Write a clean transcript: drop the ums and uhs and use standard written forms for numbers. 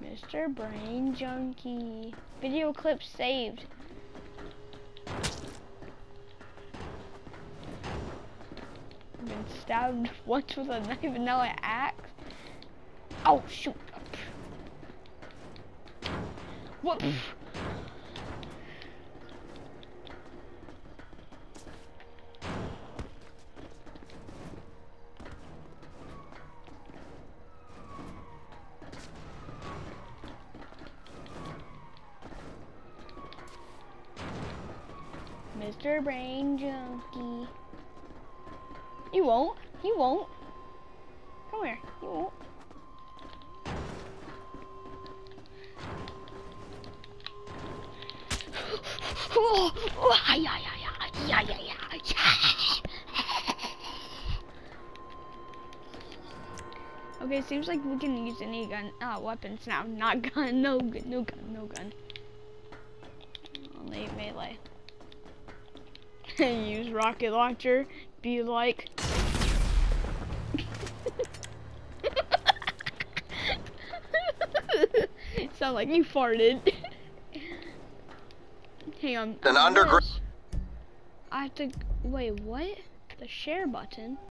Mr. Brain Junkie. Video clip saved. Been stabbed once with a knife and now an axe. Oh shoot! What? Mr. Brain Junkie. You won't. You won't. Come here. You won't. Okay, seems like we can use any gun, weapons now. Not gun, no gun, no gun, no gun. Only melee. Use rocket launcher. Be like. Sound like you farted. Hang on. An underground. I have to wait. What? The share button.